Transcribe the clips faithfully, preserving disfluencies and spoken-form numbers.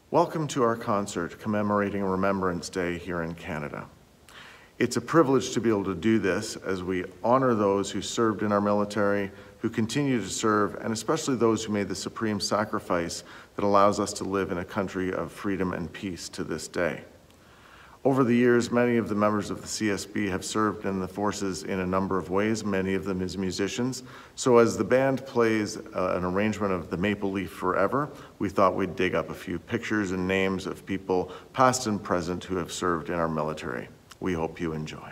Welcome to our concert commemorating Remembrance Day here in Canada. It's a privilege to be able to do this as we honor those who served in our military, who continue to serve, and especially those who made the supreme sacrifice that allows us to live in a country of freedom and peace to this day. Over the years, many of the members of the C S B have served in the forces in a number of ways, many of them as musicians. So as the band plays uh, an arrangement of the Maple Leaf Forever, we thought we'd dig up a few pictures and names of people, past and present, who have served in our military. We hope you enjoy.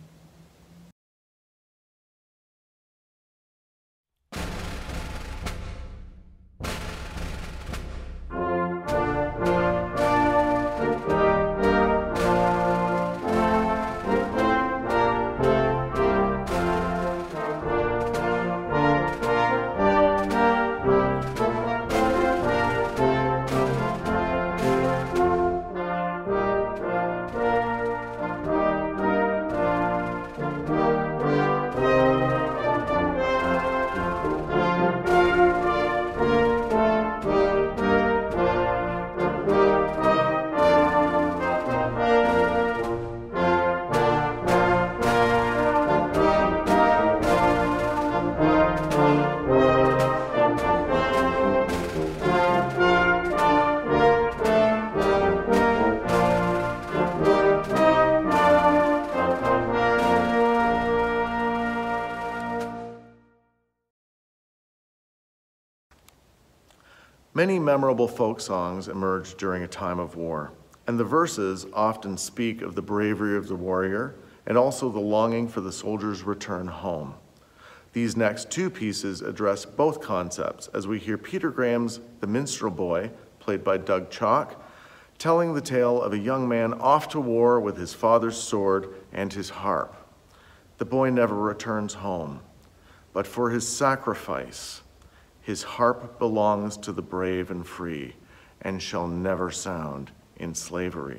Many memorable folk songs emerged during a time of war, and the verses often speak of the bravery of the warrior and also the longing for the soldier's return home. These next two pieces address both concepts as we hear Peter Graham's The Minstrel Boy, played by Doug Chalk, telling the tale of a young man off to war with his father's sword and his harp. The boy never returns home, but for his sacrifice, his harp belongs to the brave and free and shall never sound in slavery.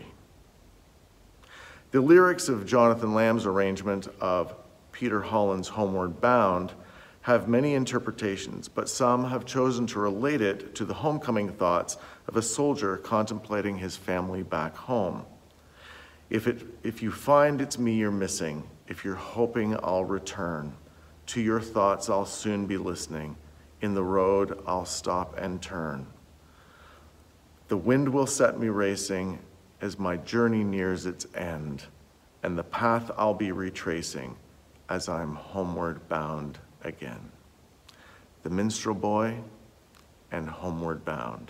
The lyrics of Jonathan Lamb's arrangement of Peter Holland's Homeward Bound have many interpretations, but some have chosen to relate it to the homecoming thoughts of a soldier contemplating his family back home. If, it, if you find it's me you're missing, if you're hoping I'll return, to your thoughts I'll soon be listening. In the road, I'll stop and turn. The wind will set me racing as my journey nears its end, and the path I'll be retracing as I'm homeward bound again. The Minstrel Boy and Homeward Bound.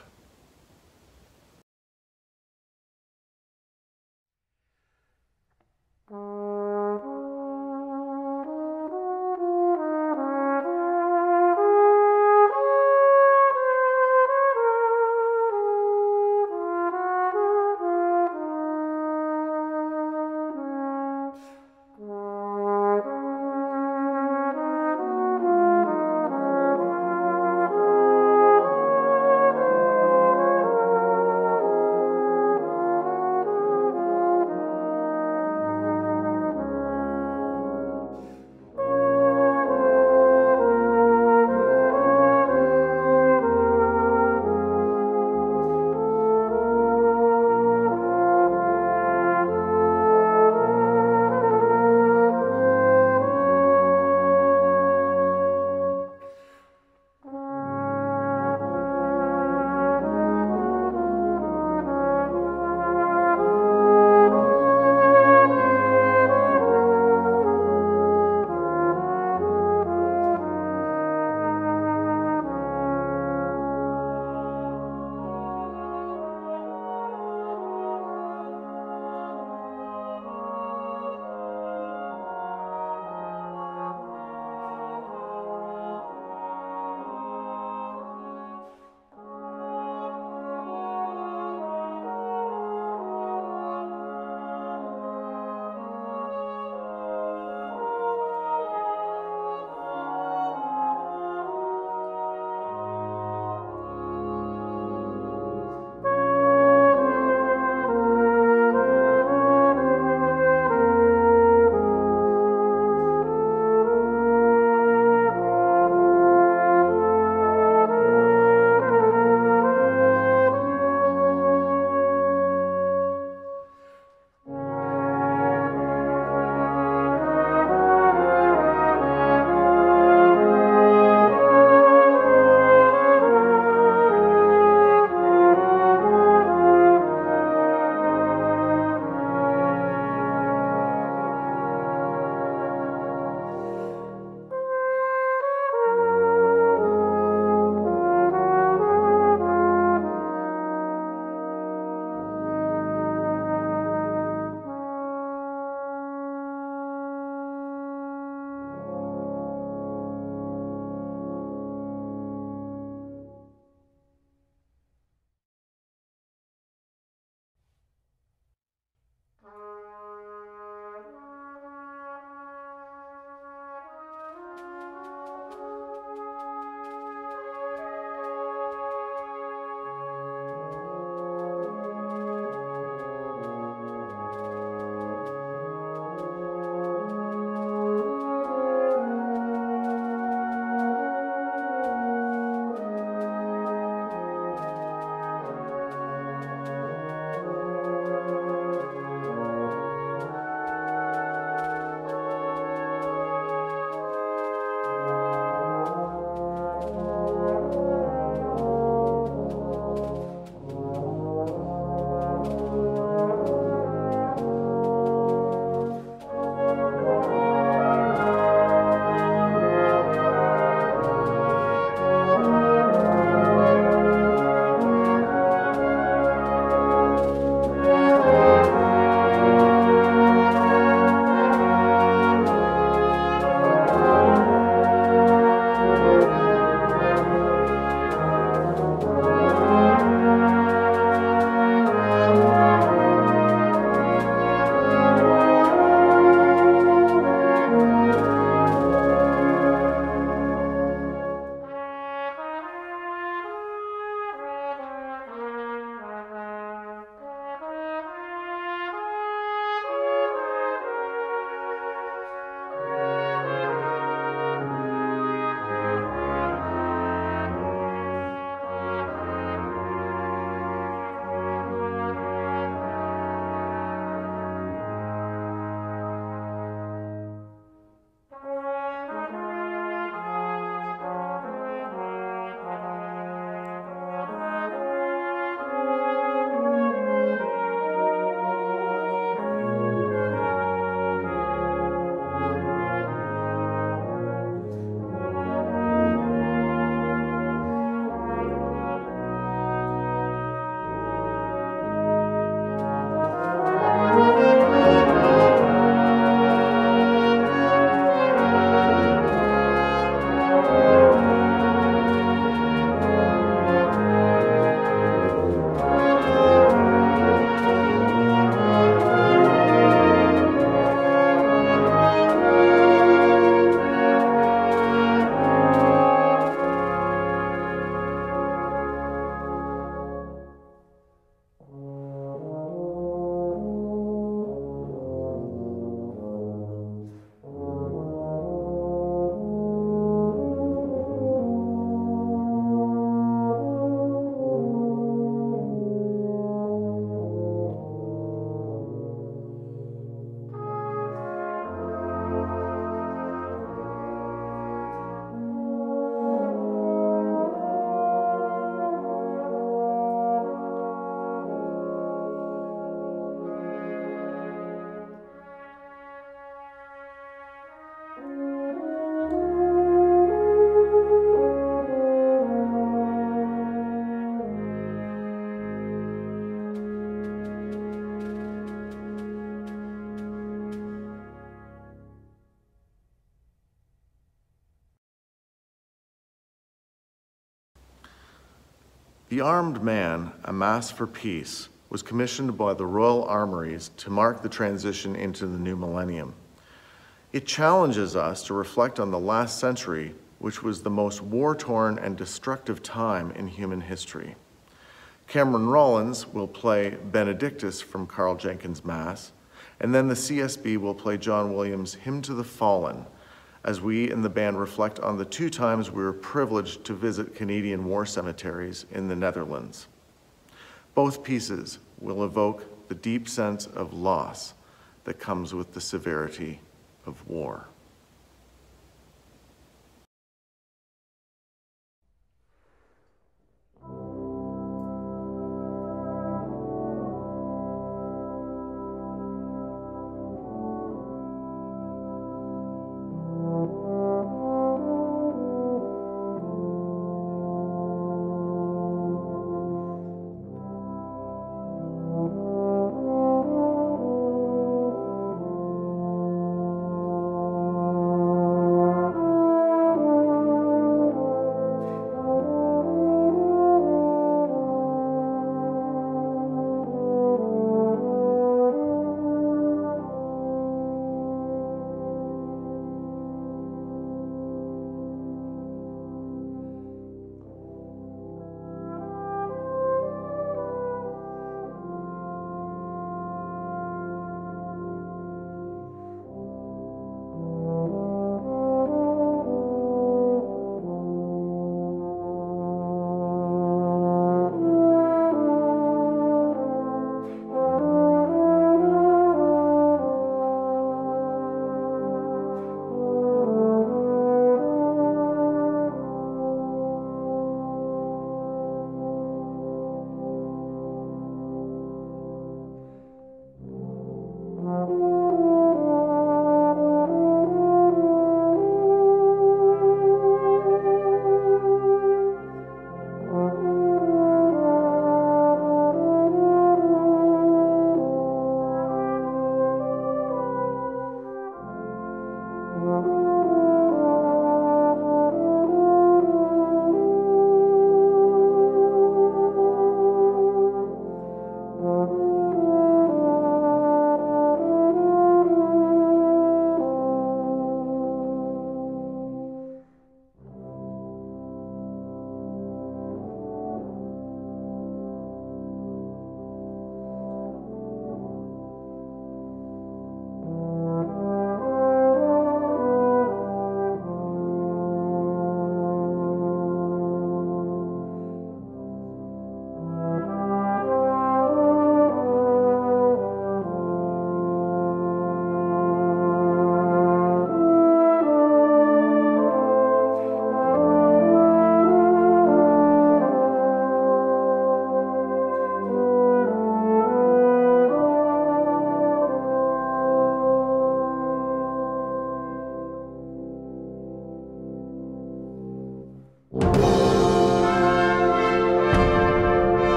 The Armed Man, A Mass for Peace, was commissioned by the Royal Armouries to mark the transition into the new millennium. It challenges us to reflect on the last century, which was the most war-torn and destructive time in human history. Cameron Rollins will play Benedictus from Carl Jenkins' Mass, and then the C S B will play John Williams' Hymn to the Fallen, as we in the band reflect on the two times we were privileged to visit Canadian war cemeteries in the Netherlands. Both pieces will evoke the deep sense of loss that comes with the severity of war.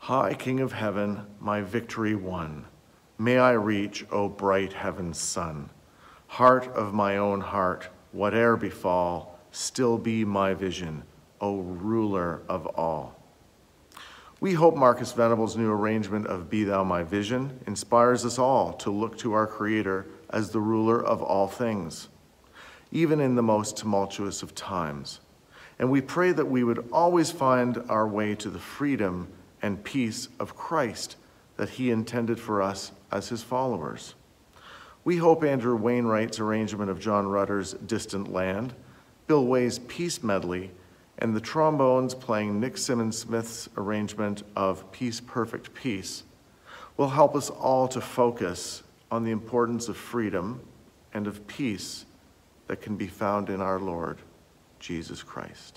High King of heaven, my victory won, may I reach, O bright heaven's sun. Heart of my own heart, whate'er befall, still be my vision, O ruler of all. We hope Marcus Venable's new arrangement of Be Thou My Vision inspires us all to look to our Creator as the ruler of all things, even in the most tumultuous of times. And we pray that we would always find our way to the freedom and peace of Christ that he intended for us as his followers. We hope Andrew Wainwright's arrangement of John Rutter's Distant Land, Bill Way's Peace Medley, and the trombones playing Nick Simmons-Smith's arrangement of Peace, Perfect Peace will help us all to focus on the importance of freedom and of peace that can be found in our Lord, Jesus Christ.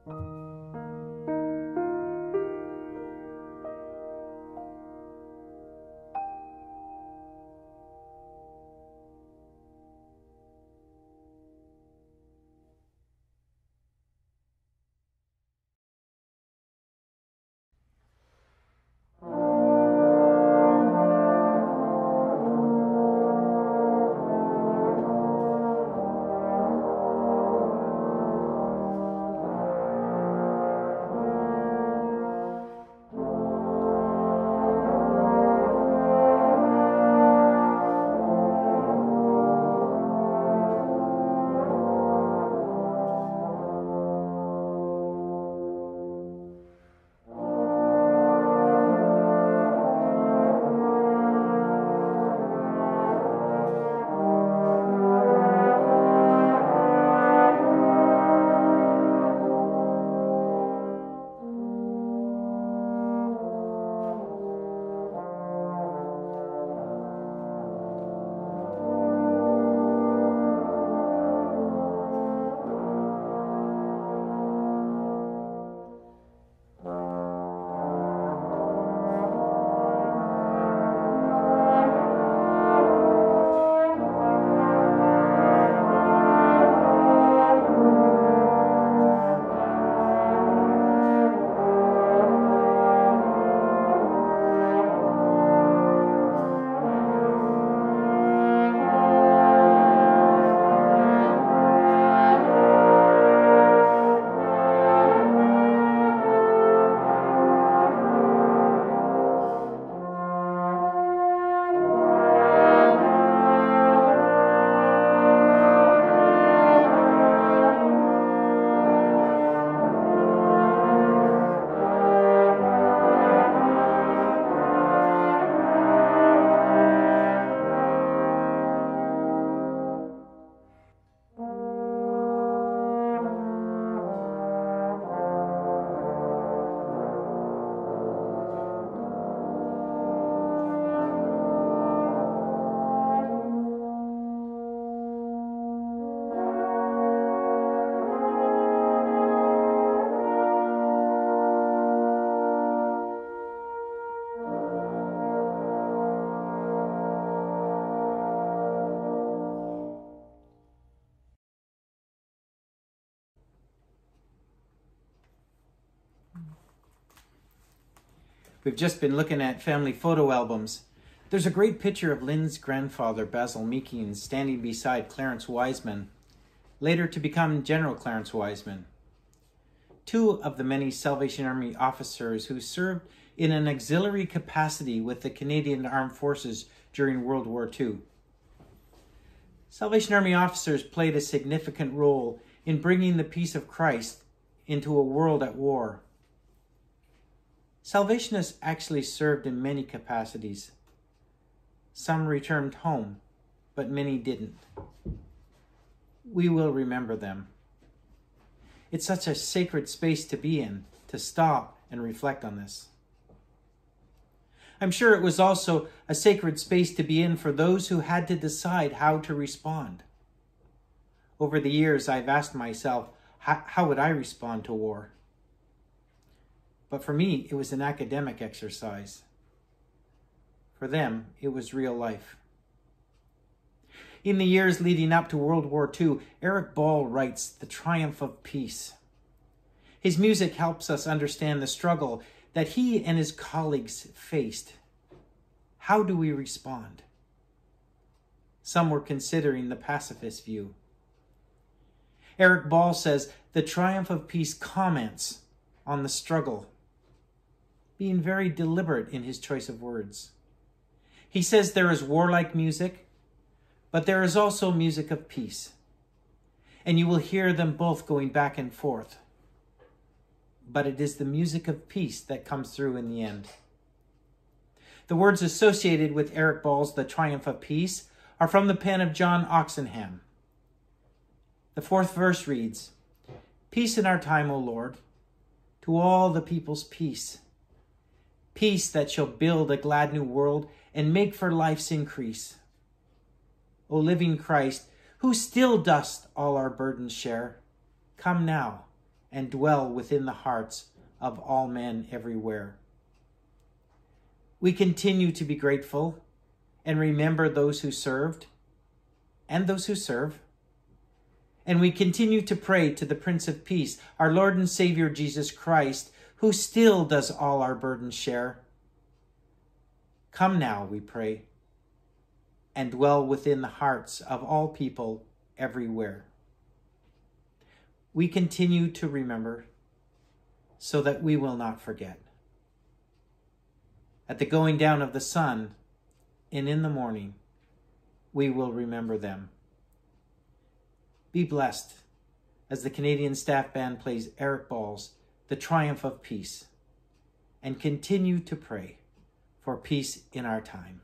We've just been looking at family photo albums. There's a great picture of Lynn's grandfather, Basil Meekins, standing beside Clarence Wiseman, later to become General Clarence Wiseman. Two of the many Salvation Army officers who served in an auxiliary capacity with the Canadian Armed Forces during World War Two. Salvation Army officers played a significant role in bringing the peace of Christ into a world at war. Salvationists actually served in many capacities. Some returned home, but many didn't. We will remember them. It's such a sacred space to be in, to stop and reflect on this. I'm sure it was also a sacred space to be in for those who had to decide how to respond. Over the years, I've asked myself, how, how would I respond to war? But for me, it was an academic exercise. For them, it was real life. In the years leading up to World War Two, Eric Ball writes The Triumph of Peace. His music helps us understand the struggle that he and his colleagues faced. How do we respond? Some were considering the pacifist view. Eric Ball says The Triumph of Peace comments on the struggle, being very deliberate in his choice of words. He says there is warlike music, but there is also music of peace, and you will hear them both going back and forth. But it is the music of peace that comes through in the end. The words associated with Eric Ball's The Triumph of Peace are from the pen of John Oxenham. The fourth verse reads, "Peace in our time, O Lord, to all the people's peace. Peace that shall build a glad new world and make for life's increase. O living Christ, who still dost all our burdens share, come now and dwell within the hearts of all men everywhere. We continue to be grateful and remember those who served and those who serve. And we continue to pray to the Prince of Peace, our Lord and Savior Jesus Christ, who still does all our burdens share. Come now, we pray, and dwell within the hearts of all people everywhere. We continue to remember so that we will not forget. At the going down of the sun and in the morning, we will remember them. Be blessed as the Canadian Staff Band plays Eric Ball's The Triumph of Peace, and continue to pray for peace in our time.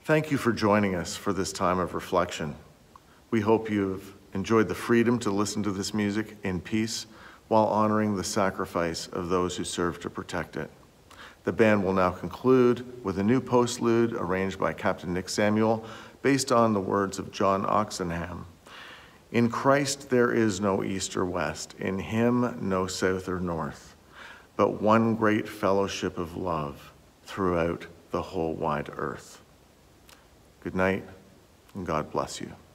Thank you for joining us for this time of reflection. We hope you've enjoyed the freedom to listen to this music in peace while honoring the sacrifice of those who serve to protect it. The band will now conclude with a new postlude arranged by Captain Nick Samuel based on the words of John Oxenham. In Christ there is no east or west, in him no south or north, but one great fellowship of love throughout the whole wide earth. Good night, and God bless you.